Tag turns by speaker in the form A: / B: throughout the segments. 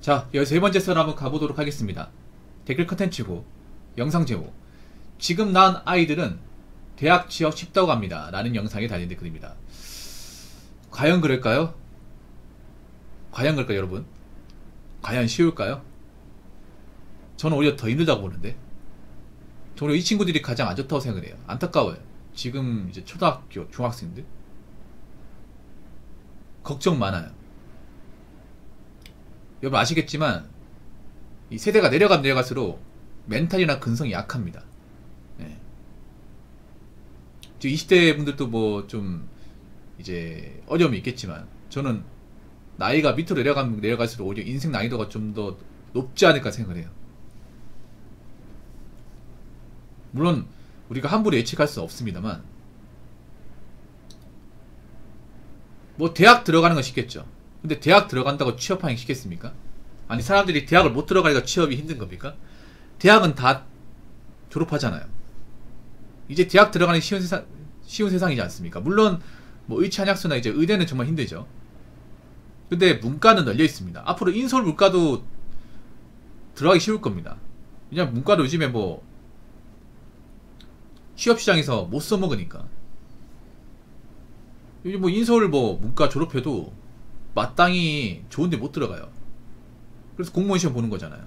A: 자, 13번째 썰 한번 가보도록 하겠습니다. 댓글 컨텐츠고 영상 제목, 지금 낳은 아이들은 대학 취업 쉽다고 합니다 라는 영상에 달린 댓글입니다. 과연 그럴까요? 과연 그럴까요 여러분? 과연 쉬울까요? 저는 오히려 더 힘들다고 보는데, 저는 이 친구들이 가장 안 좋다고 생각을 해요. 안타까워요. 지금 이제 초등학교 중학생들 걱정 많아요. 여러분 아시겠지만 이 세대가 내려갈수록 멘탈이나 근성이 약합니다. 네. 20대 분들도 뭐 좀 이제 어려움이 있겠지만, 저는 나이가 밑으로 내려갈수록 오히려 인생 난이도가 좀 더 높지 않을까 생각을 해요. 물론 우리가 함부로 예측할 수는 없습니다만, 뭐 대학 들어가는 건 쉽겠죠. 근데 대학 들어간다고 취업하기 쉽겠습니까? 아니, 사람들이 대학을 못 들어가니까 취업이 힘든 겁니까? 대학은 다 졸업하잖아요. 이제 대학 들어가는 쉬운 세상이지 않습니까? 물론 뭐 의치한약수나 이제 의대는 정말 힘들죠. 근데 문과는 널려 있습니다. 앞으로 인서울 문과도 들어가기 쉬울 겁니다. 왜냐면 문과도 요즘에 뭐 취업시장에서 못 써먹으니까. 요즘 뭐 인서울 뭐 문과 졸업해도 마땅히 좋은데 못 들어가요. 그래서 공무원 시험 보는 거잖아요.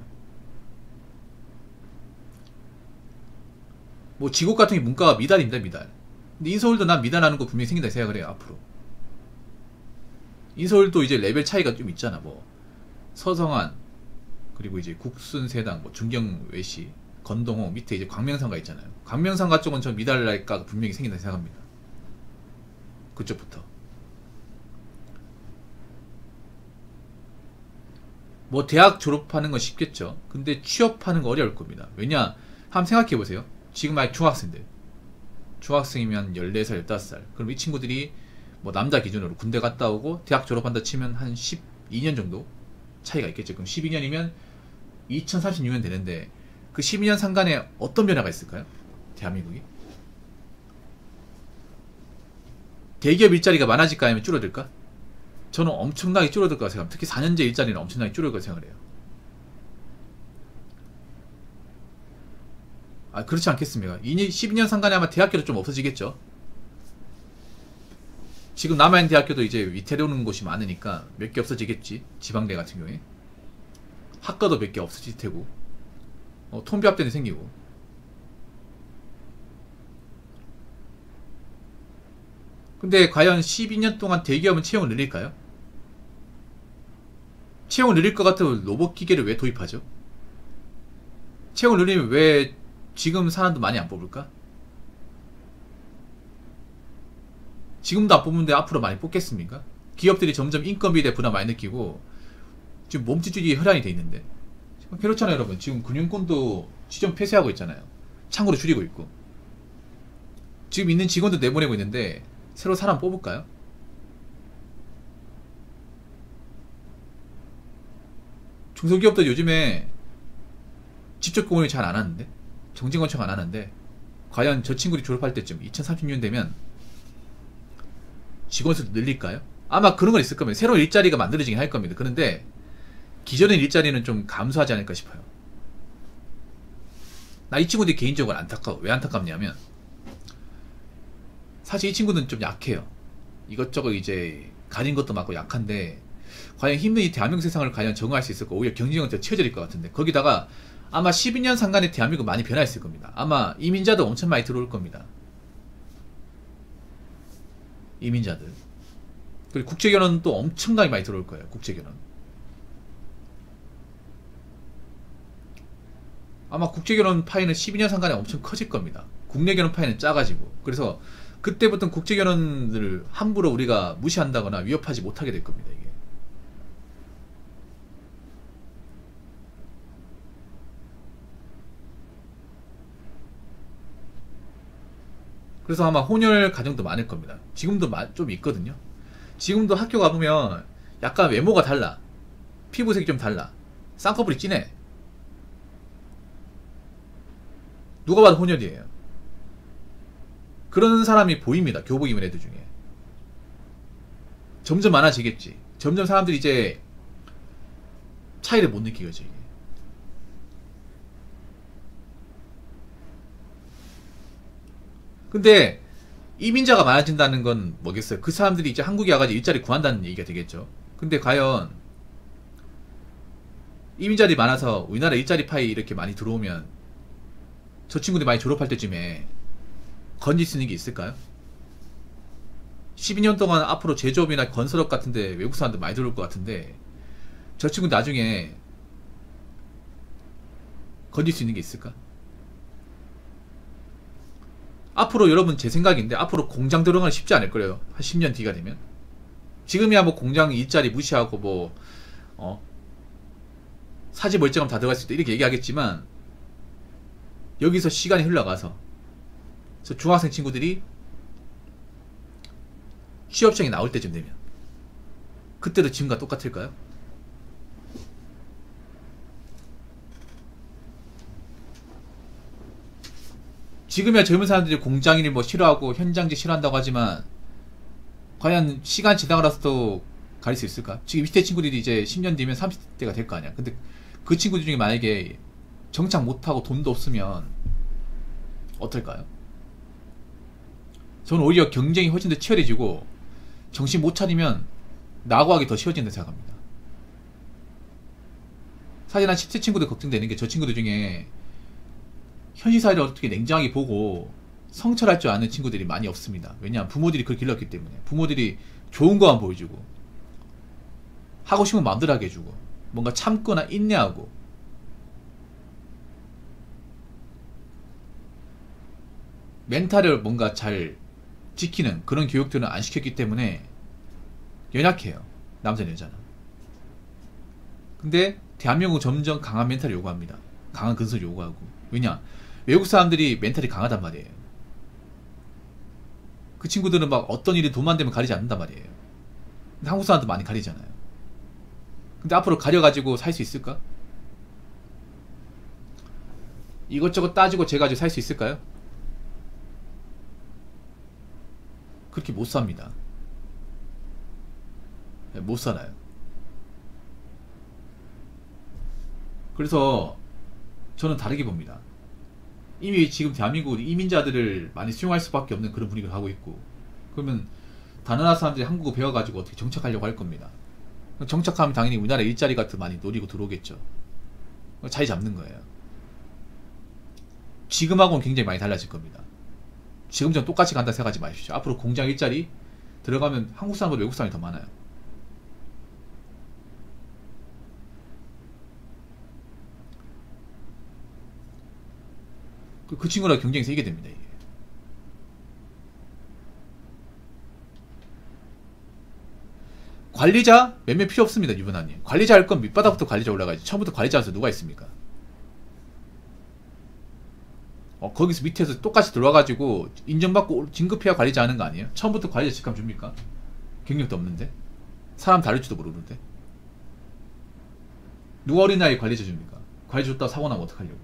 A: 뭐 지곡 같은 게 문과가 미달입니다, 미달. 근데 인서울도 난 미달하는 거 분명히 생긴다 생각을 해요, 앞으로. 인서울도 이제 레벨 차이가 좀 있잖아. 뭐 서성한, 그리고 이제 국순세당, 뭐 중경외시, 건동호, 밑에 이제 광명상가 있잖아요. 광명상가 쪽은 저 미달랄까 분명히 생긴다 생각합니다. 그쪽부터. 뭐 대학 졸업하는 건 쉽겠죠. 근데 취업하는 거 어려울 겁니다. 왜냐, 한번 생각해보세요. 지금 만약 중학생이면 14살, 15살. 그럼 이 친구들이 뭐 남자 기준으로 군대 갔다 오고 대학 졸업한다 치면 한 12년 정도 차이가 있겠죠. 그럼 12년이면 2036년 되는데, 그 12년 상간에 어떤 변화가 있을까요? 대한민국이? 대기업 일자리가 많아질까 아니면 줄어들까? 저는 엄청나게 줄어들 거라고 생각합니다. 특히 4년제 일자리는 엄청나게 줄어들 거라고 생각을 해요. 아, 그렇지 않겠습니까? 12년 상간에 아마 대학교도 좀 없어지겠죠. 지금 남아있는 대학교도 이제 위태로운 곳이 많으니까 몇 개 없어지겠지. 지방대 같은 경우에 학과도 몇 개 없어질 테고, 통비합대는 생기고. 근데 과연 12년 동안 대기업은 채용을 늘릴까요? 채용을 늘릴 것 같으면 로봇 기계를 왜 도입하죠? 채용을 늘리면 왜 지금 사람도 많이 안 뽑을까? 지금도 안 뽑는데 앞으로 많이 뽑겠습니까? 기업들이 점점 인건비에 대해 부담 많이 느끼고 지금 몸짓줄이 혈안이 돼 있는데, 그렇잖아요 여러분. 지금 금융권도 지점 폐쇄하고 있잖아요. 창구로 줄이고 있고. 지금 있는 직원도 내보내고 있는데 새로 사람 뽑을까요? 중소기업도 요즘에 직접 공인을 잘 안 하는데, 정직원청 안 하는데, 과연 저 친구들이 졸업할 때쯤 2030년 되면 직원 수를 늘릴까요? 아마 그런 건 있을 겁니다. 새로운 일자리가 만들어지긴 할 겁니다. 그런데 기존의 일자리는 좀 감소하지 않을까 싶어요. 나 이 친구들이 개인적으로 안타까워. 왜 안타깝냐면, 사실 이 친구들은 좀 약해요. 이것저것 이제 가진 것도 많고 약한데, 과연 힘든 이 대한민국 세상을 과연 적응할 수 있을까? 오히려 경쟁은 더 치열해질 것 같은데, 거기다가 아마 12년 상간에 대한민국 많이 변화했을 겁니다. 아마 이민자도 엄청 많이 들어올 겁니다. 이민자들. 그리고 국제결혼도 엄청나게 많이 들어올 거예요. 국제결혼. 아마 국제결혼 파이는 12년 상간에 엄청 커질 겁니다. 국내결혼 파이는 작아지고. 그래서 그때부터 국제결혼을 함부로 우리가 무시한다거나 위협하지 못하게 될 겁니다. 이게. 그래서 아마 혼혈 가정도 많을 겁니다. 지금도 좀 있거든요. 지금도 학교 가보면 약간 외모가 달라. 피부색이 좀 달라. 쌍꺼풀이 진해. 누가 봐도 혼혈이에요. 그런 사람이 보입니다. 교복 입은 애들 중에. 점점 많아지겠지. 점점 사람들이 이제 차이를 못 느끼겠죠, 이게. 근데 이민자가 많아진다는 건 뭐겠어요? 그 사람들이 이제 한국에 와가지고 일자리 구한다는 얘기가 되겠죠. 근데 과연 이민자들이 많아서 우리나라 일자리 파이 이렇게 많이 들어오면 저 친구들이 많이 졸업할 때쯤에 건질 수 있는 게 있을까요? 12년 동안 앞으로 제조업이나 건설업 같은데 외국 사람들 많이 들어올 것 같은데 저 친구 나중에 건질 수 있는 게 있을까? 앞으로 여러분 제 생각인데 앞으로 공장 들어가는 쉽지 않을 거예요. 한 10년 뒤가 되면. 지금이야 뭐 공장 일자리 무시하고 뭐 사지 멀쩡하면 다 들어갈 수 있다 이렇게 얘기하겠지만 여기서 시간이 흘러가서 저 중학생 친구들이 취업장이 나올 때쯤 되면 그때도 지금과 똑같을까요? 지금이야 젊은 사람들이 공장일 뭐 싫어하고 현장직 싫어한다고 하지만 과연 시간 지나가서도 가릴 수 있을까? 지금 20대 친구들이 이제 10년 뒤면 30대가 될 거 아니야. 근데 그 친구들 중에 만약에 정착 못하고 돈도 없으면 어떨까요? 저는 오히려 경쟁이 훨씬 더 치열해지고 정신 못 차리면 나고 하기 더 쉬워진다고 생각합니다. 사실 한 10대 친구들 걱정되는 게 저 친구들 중에 현실사회를 어떻게 냉정하게 보고 성찰할 줄 아는 친구들이 많이 없습니다. 왜냐하면 부모들이 그걸 길렀기 때문에. 부모들이 좋은 거만 보여주고 하고 싶으면 마음대로 하게 해주고 뭔가 참거나 인내하고 멘탈을 뭔가 잘 지키는 그런 교육들은 안 시켰기 때문에 연약해요. 남자는 여자는. 근데 대한민국은 점점 강한 멘탈을 요구합니다. 강한 근성을 요구하고. 왜냐? 외국 사람들이 멘탈이 강하단 말이에요. 그 친구들은 막 어떤 일이 돈만 되면 가리지 않는단 말이에요. 근데 한국 사람들 많이 가리잖아요. 근데 앞으로 가려가지고 살 수 있을까? 이것저것 따지고 재가지고 살 수 있을까요? 그렇게 못 삽니다. 못 살아요. 그래서 저는 다르게 봅니다. 이미 지금 대한민국은 이민자들을 많이 수용할 수밖에 없는 그런 분위기를 하고 있고 그러면 다른 나라 사람들이 한국어 배워가지고 어떻게 정착하려고 할 겁니다. 정착하면 당연히 우리나라 일자리 같은 많이 노리고 들어오겠죠. 자리 잡는 거예요. 지금하고는 굉장히 많이 달라질 겁니다. 지금처럼 똑같이 간다 생각하지 마십시오. 앞으로 공장 일자리 들어가면 한국 사람보다 외국 사람이 더 많아요. 그 친구랑 경쟁이 세게 됩니다. 이게. 관리자 몇몇 필요 없습니다. 유부남님. 관리자 할 건 밑바닥부터 관리자 올라가야지. 처음부터 관리자 한서 누가 있습니까? 거기서 밑에서 똑같이 들어와가지고 인정받고 진급해야 관리자 하는 거 아니에요? 처음부터 관리자 직감 줍니까? 경력도 없는데? 사람 다룰지도 모르는데? 누가 어린 나이에 관리자 줍니까? 관리자 줬다가 사고 나면 어떡하려고?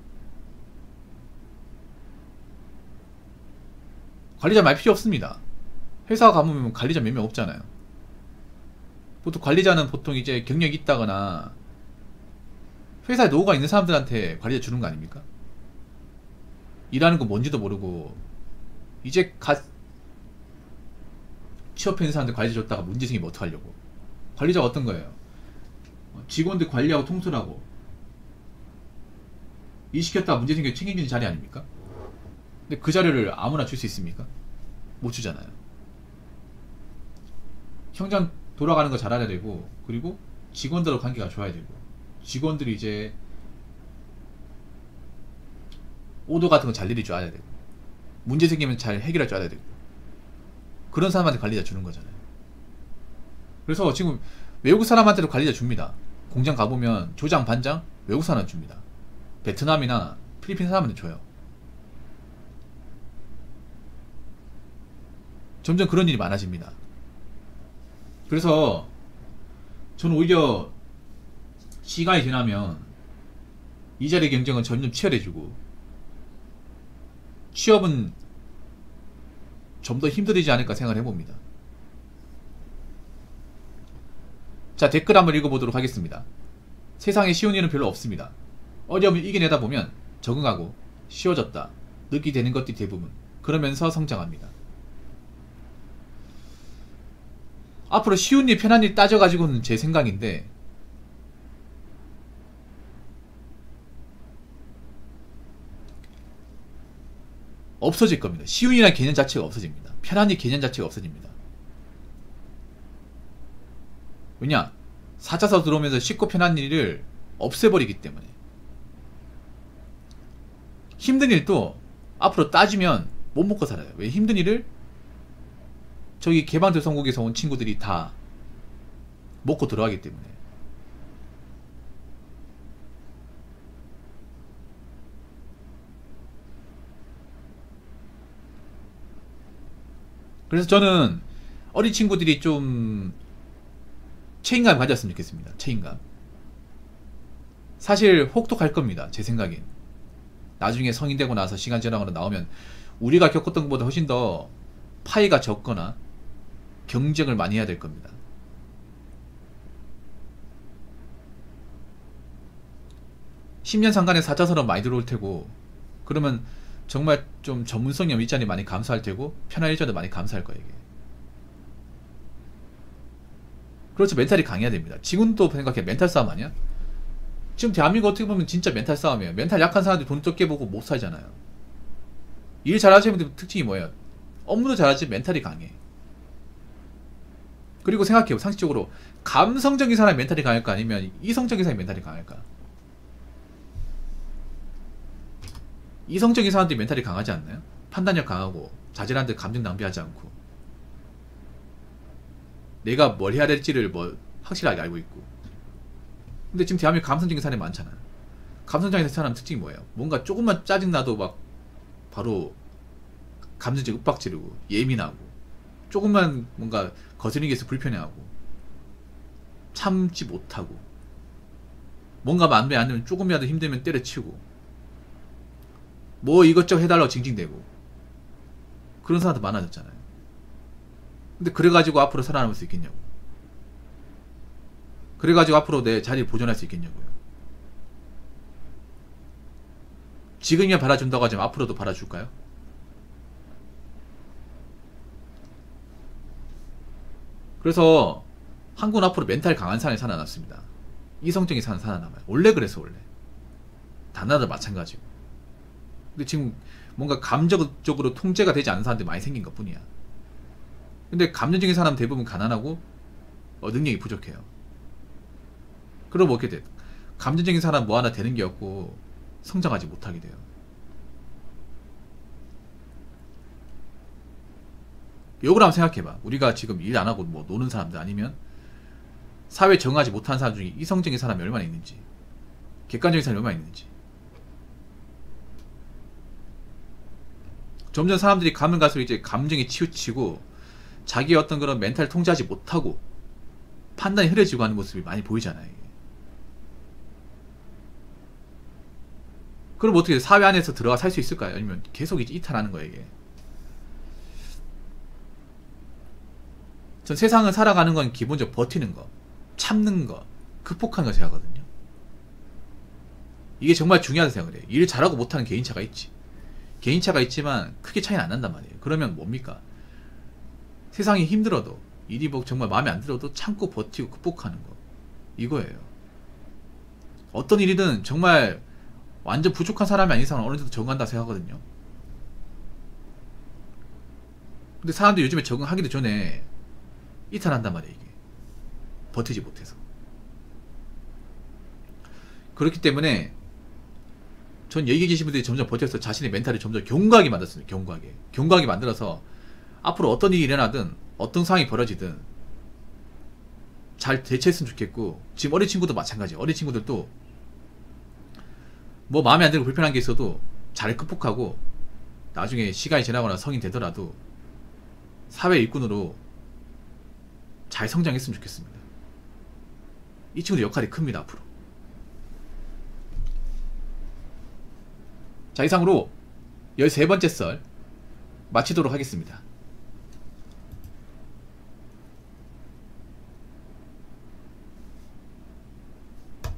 A: 관리자 많이 필요 없습니다. 회사 가보면 관리자 몇 명 없잖아요. 보통 관리자는 보통 이제 경력이 있다거나 회사에 노후가 있는 사람들한테 관리자 주는 거 아닙니까? 일하는 거 뭔지도 모르고 이제 취업해 있는 사람들 관리자 줬다가 문제 생기면 어떡하려고. 관리자가 어떤 거예요? 직원들 관리하고 통솔하고 일 시켰다가 문제 생기면 책임지는 자리 아닙니까? 근데 그 자료를 아무나 줄 수 있습니까? 못 주잖아요. 현장 돌아가는 거 잘 알아야 되고 그리고 직원들하고 관계가 좋아야 되고 직원들이 이제 오도 같은 거 잘 내려줘야 되고 문제 생기면 잘 해결해 줘야 되고 그런 사람한테 관리자 주는 거잖아요. 그래서 지금 외국 사람한테도 관리자 줍니다. 공장 가보면 조장 반장 외국 사람한테 줍니다. 베트남이나 필리핀 사람한테 줘요. 점점 그런 일이 많아집니다. 그래서 저는 오히려 시간이 지나면 이 자리 경쟁은 점점 치열해지고 취업은 좀 더 힘들어지지 않을까 생각을 해봅니다. 자, 댓글 한번 읽어보도록 하겠습니다. 세상에 쉬운 일은 별로 없습니다. 어려움을 이겨내다 보면 적응하고 쉬워졌다 느끼게 되는 것들이 대부분. 그러면서 성장합니다. 앞으로 쉬운 일 편한 일 따져가지고는 제 생각인데 없어질 겁니다. 쉬운 일이라는 개념 자체가 없어집니다. 편한 일 개념 자체가 없어집니다. 왜냐? 4차선 들어오면서 쉽고 편한 일을 없애버리기 때문에. 힘든 일도 앞으로 따지면 못 먹고 살아요. 왜? 힘든 일을 저기 개방도상국에서 온 친구들이 다 먹고 들어가기 때문에. 그래서 저는 어린 친구들이 좀 책임감을 가졌으면 좋겠습니다. 책임감. 사실 혹독할 겁니다. 제 생각엔. 나중에 성인 되고 나서 시간 지나고 나오면 우리가 겪었던 것보다 훨씬 더 파이가 적거나 경쟁을 많이 해야 될 겁니다. (10년) 상간에 4차선은 많이 들어올 테고, 그러면 정말 좀 전문성이 없는 일자리 많이 감소할 테고 편한 일자리도 많이 감소할 거예요. 이게. 그렇죠. 멘탈이 강해야 됩니다. 지금도 생각해. 멘탈 싸움 아니야? 지금 대한민국 어떻게 보면 진짜 멘탈 싸움이에요. 멘탈 약한 사람들이 돈 적게 보고 못 살잖아요. 일 잘하시는 분들 특징이 뭐예요? 업무도 잘하지 멘탈이 강해. 그리고 생각해요. 상식적으로 감성적인 사람이 멘탈이 강할까 아니면 이성적인 사람이 멘탈이 강할까? 이성적인 사람들이 멘탈이 강하지 않나요? 판단력 강하고 자질한데 감정 낭비하지 않고 내가 뭘 해야 될지를 뭐 확실하게 알고 있고. 근데 지금 대한민국 감성적인 사람이 많잖아요. 감성적인 사람 특징이 뭐예요? 뭔가 조금만 짜증나도 막 바로 감정적 윽박 지르고 예민하고 조금만 뭔가 거스르는 게 있어 불편해하고 참지 못하고 뭔가 마음에 안 들면 조금이라도 힘들면 때려치우고 뭐 이것저것 해달라고 징징대고 그런 사람도 많아졌잖아요. 근데 그래가지고 앞으로 살아남을 수 있겠냐고. 그래가지고 앞으로 내 자리를 보존할 수 있겠냐고요. 지금이야 받아준다고 하지만 앞으로도 받아줄까요? 그래서 한국은 앞으로 멘탈 강한 사람이 살아남습니다. 이성적인 사람이 살아남아요. 원래 그래서 원래 다나도 마찬가지고. 근데 지금 뭔가 감정적으로 통제가 되지 않는 사람들이 많이 생긴 것 뿐이야. 근데 감정적인 사람은 대부분 가난하고 능력이 부족해요. 그럼 어떻게 돼? 감정적인 사람 뭐 하나 되는 게 없고 성장하지 못하게 돼요. 요걸 한번 생각해봐. 우리가 지금 일 안 하고 뭐 노는 사람들 아니면 사회에 적응하지 못한 사람 중에 이성적인 사람이 얼마나 있는지, 객관적인 사람이 얼마나 있는지. 점점 사람들이 가면 갈수록 이제 감정에 치우치고 자기의 어떤 그런 멘탈을 통제하지 못하고 판단이 흐려지고 하는 모습이 많이 보이잖아요. 이게. 그럼 어떻게 사회 안에서 들어가 살 수 있을까요? 아니면 계속 이제 이탈하는 거예요, 이게. 전 세상을 살아가는 건 기본적으로 버티는 거, 참는 거, 극복하는 거 생각하거든요. 이게 정말 중요하다고 생각을 해요. 일을 잘하고 못하는 개인차가 있지. 개인차가 있지만 크게 차이는 안 난단 말이에요. 그러면 뭡니까? 세상이 힘들어도 일이 뭐 정말 마음에 안 들어도 참고 버티고 극복하는 거, 이거예요. 어떤 일이든 정말 완전 부족한 사람이 아닌 이상은 어느 정도 적응한다 생각하거든요. 근데 사람들이 요즘에 적응하기도 전에 이탈한단 말이에요. 이게 버티지 못해서. 그렇기 때문에 전 여기 계신 분들이 점점 버텨서 자신의 멘탈을 점점 견고하게 만들었습니다. 견고하게 만들어서 앞으로 어떤 일이 일어나든 어떤 상황이 벌어지든 잘 대처했으면 좋겠고, 지금 어린 친구도 마찬가지예요. 어린 친구들도 뭐 마음에 안 들고 불편한 게 있어도 잘 극복하고 나중에 시간이 지나거나 성인 되더라도 사회 일꾼으로 잘 성장했으면 좋겠습니다. 이 친구들 역할이 큽니다. 앞으로. 자, 이상으로 13번째 썰 마치도록 하겠습니다.